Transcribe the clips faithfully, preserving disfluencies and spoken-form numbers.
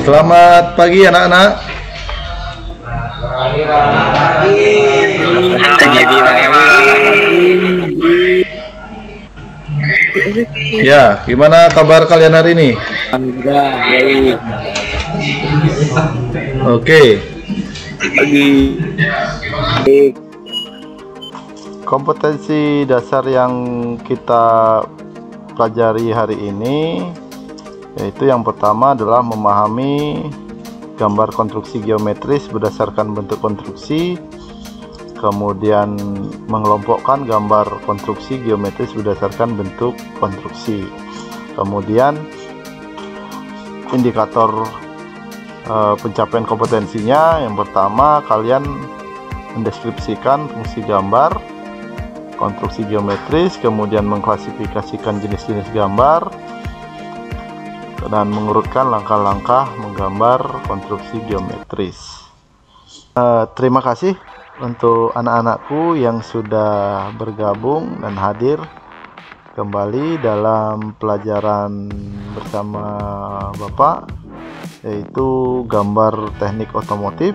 Selamat pagi anak-anak. Ya, gimana kabar kalian hari ini? Oke. Kompetensi dasar yang kita pelajari hari ini yaitu yang pertama adalah memahami gambar konstruksi geometris berdasarkan bentuk konstruksi, kemudian mengelompokkan gambar konstruksi geometris berdasarkan bentuk konstruksi, kemudian indikator e, pencapaian kompetensinya. Yang pertama, kalian mendeskripsikan fungsi gambar konstruksi geometris, kemudian mengklasifikasikan jenis-jenis gambar, dan mengurutkan langkah-langkah menggambar konstruksi geometris. Uh, terima kasih untuk anak-anakku yang sudah bergabung dan hadir kembali dalam pelajaran bersama Bapak, yaitu gambar teknik otomotif.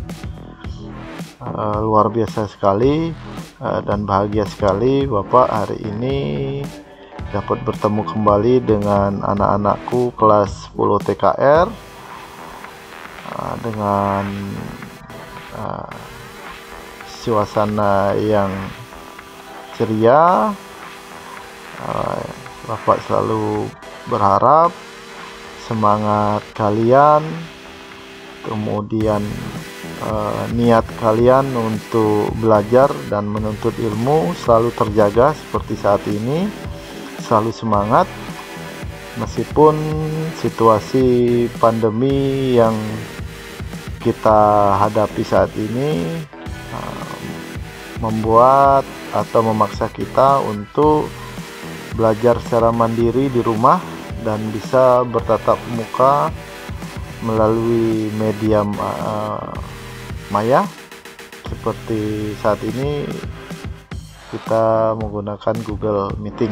Uh, luar biasa sekali uh, dan bahagia sekali Bapak hari ini dapat bertemu kembali dengan anak-anakku kelas sepuluh T K R uh, dengan uh, suasana yang ceria. uh, Bapak selalu berharap semangat kalian, kemudian uh, niat kalian untuk belajar dan menuntut ilmu selalu terjaga seperti saat ini. Selalu semangat meskipun situasi pandemi yang kita hadapi saat ini uh, membuat atau memaksa kita untuk belajar secara mandiri di rumah dan bisa bertatap muka melalui media uh, maya seperti saat ini kita menggunakan Google Meeting.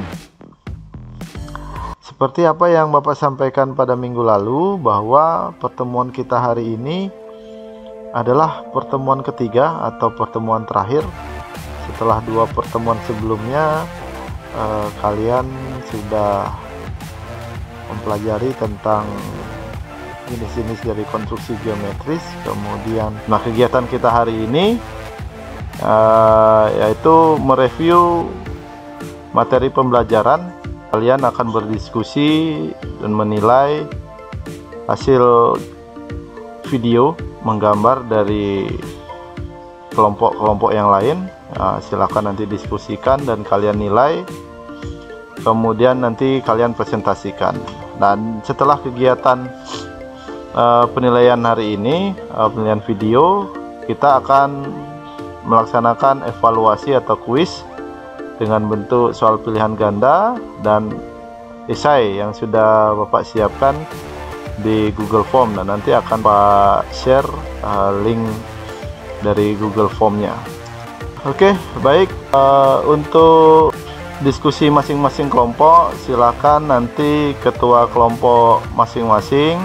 Seperti apa yang Bapak sampaikan pada minggu lalu, bahwa pertemuan kita hari ini adalah pertemuan ketiga atau pertemuan terakhir. Setelah dua pertemuan sebelumnya eh, kalian sudah mempelajari tentang jenis-jenis dari konstruksi geometris. Kemudian, nah kegiatan kita hari ini eh, yaitu mereview materi pembelajaran. Kalian akan berdiskusi dan menilai hasil video menggambar dari kelompok-kelompok yang lain. Nah, silakan nanti diskusikan dan kalian nilai, kemudian nanti kalian presentasikan. Dan setelah kegiatan uh, penilaian hari ini, uh, penilaian video, kita akan melaksanakan evaluasi atau kuis dengan bentuk soal pilihan ganda dan esai yang sudah Bapak siapkan di Google Form, dan nanti akan Pak share uh, link dari Google Formnya. Oke, baik. Uh, untuk diskusi masing-masing kelompok, silakan nanti ketua kelompok masing-masing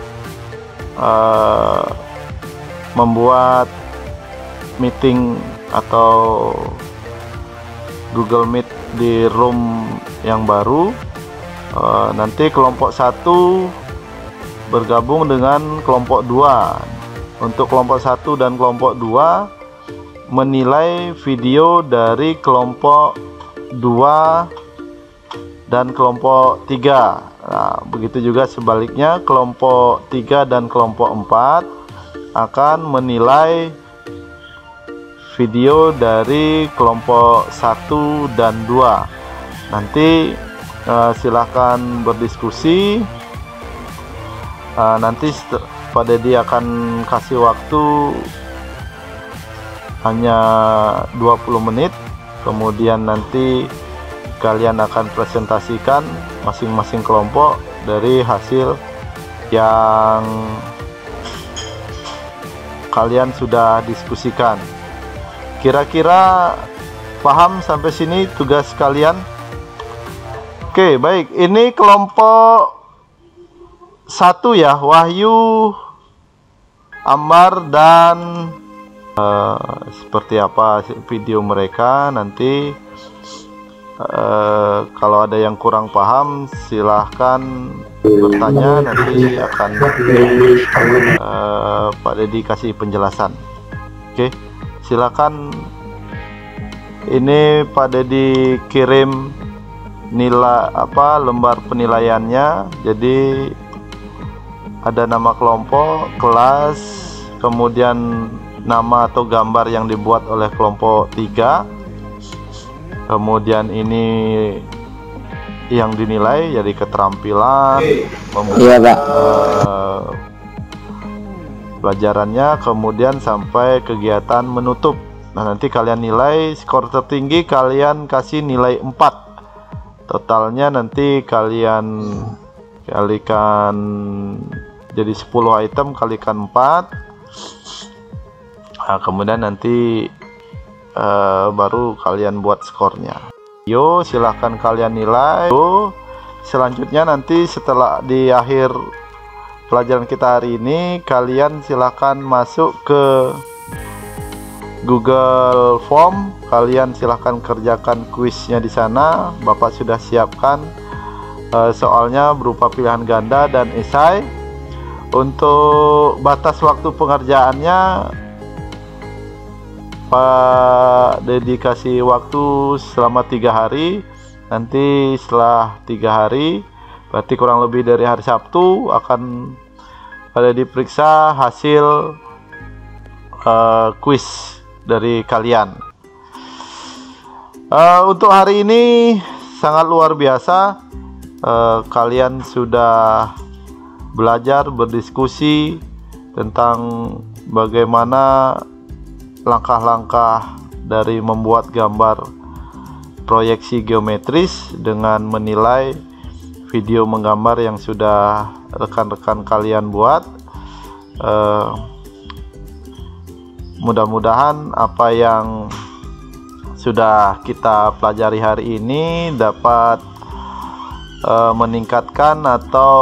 uh, membuat meeting atau Google Meet di room yang baru. Uh, nanti kelompok satu bergabung dengan kelompok dua. Untuk kelompok satu dan kelompok dua menilai video dari kelompok dua dan kelompok tiga. Nah, begitu juga sebaliknya, kelompok tiga dan kelompok empat akan menilai video dari kelompok satu dan dua. Nanti uh, silahkan berdiskusi. Uh, nanti Pak Dedi akan kasih waktu hanya dua puluh menit. Kemudian nanti kalian akan presentasikan masing-masing kelompok dari hasil yang kalian sudah diskusikan. Kira-kira paham sampai sini tugas kalian? Oke, baik. Ini kelompok satu ya, Wahyu, Ammar, dan uh, seperti apa video mereka nanti. Uh, kalau ada yang kurang paham silahkan bertanya, nanti akan uh, Pak Deddy kasih penjelasan. Oke, silakan. Ini Pak Deddy kirim nilai apa lembar penilaiannya. Jadi ada nama kelompok, kelas, kemudian nama atau gambar yang dibuat oleh kelompok tiga, kemudian ini yang dinilai jadi keterampilan, iya, Pak. Uh, pelajarannya, kemudian sampai kegiatan menutup. Nah, nanti kalian nilai, skor tertinggi kalian kasih nilai empat. Totalnya nanti kalian kalikan jadi sepuluh item kalikan empat. Nah, kemudian nanti uh, baru kalian buat skornya. Yo, silahkan kalian nilai. Yo, selanjutnya nanti setelah di akhir pelajaran kita hari ini, kalian silahkan masuk ke Google Form. Kalian silahkan kerjakan kuisnya di sana. Bapak sudah siapkan uh, soalnya berupa pilihan ganda dan esai. Untuk batas waktu pengerjaannya, Pak Deddy kasih waktu selama tiga hari. Nanti setelah tiga hari, berarti kurang lebih dari hari Sabtu, akan Pak Deddy periksa hasil uh, kuis dari kalian. Uh, untuk hari ini sangat luar biasa. Uh, kalian sudah belajar berdiskusi tentang bagaimana langkah-langkah dari membuat gambar proyeksi geometris dengan menilai video menggambar yang sudah rekan-rekan kalian buat. Uh, mudah-mudahan apa yang sudah kita pelajari hari ini dapat uh, meningkatkan atau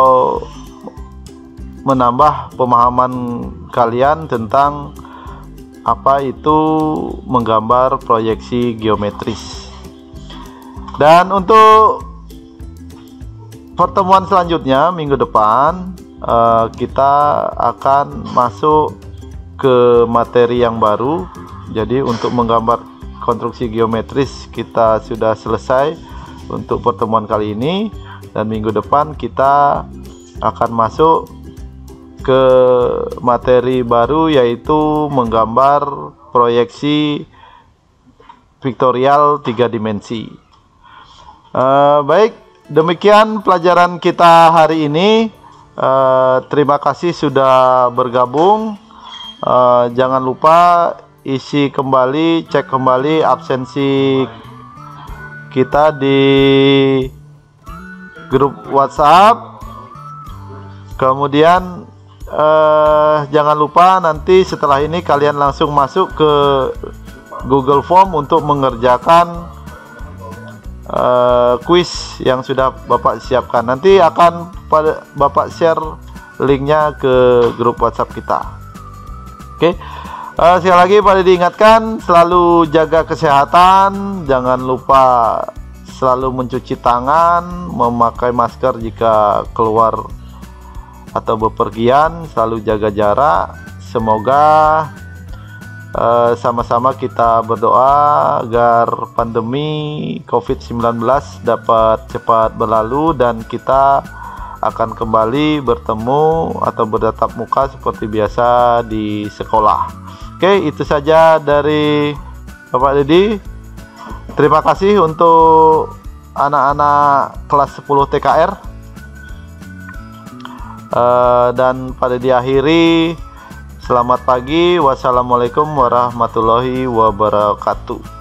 menambah pemahaman kalian tentang apa itu menggambar proyeksi geometris. Dan untuk pertemuan selanjutnya minggu depan, uh, kita akan masuk ke materi yang baru. Jadi untuk menggambar konstruksi geometris kita sudah selesai untuk pertemuan kali ini, dan minggu depan kita akan masuk ke materi baru, yaitu menggambar proyeksi vektorial tiga dimensi. Uh, baik, demikian pelajaran kita hari ini. Uh, terima kasih sudah bergabung. Uh, jangan lupa isi kembali, cek kembali absensi kita di grup WhatsApp. Kemudian Uh, jangan lupa nanti setelah ini kalian langsung masuk ke Google Form untuk mengerjakan uh, kuis yang sudah Bapak siapkan. Nanti akan pada Bapak share linknya ke grup WhatsApp kita. Oke, okay. uh, sekali lagi pada diingatkan selalu jaga kesehatan, jangan lupa selalu mencuci tangan, memakai masker jika keluar atau bepergian, selalu jaga jarak. Semoga sama-sama uh, kita berdoa agar pandemi covid sembilan belas dapat cepat berlalu dan kita akan kembali bertemu atau bertatap muka seperti biasa di sekolah. Oke, itu saja dari Bapak Deddy. Terima kasih untuk anak-anak kelas sepuluh T K R. Uh, dan pada diakhiri, selamat pagi, wassalamualaikum warahmatullahi wabarakatuh.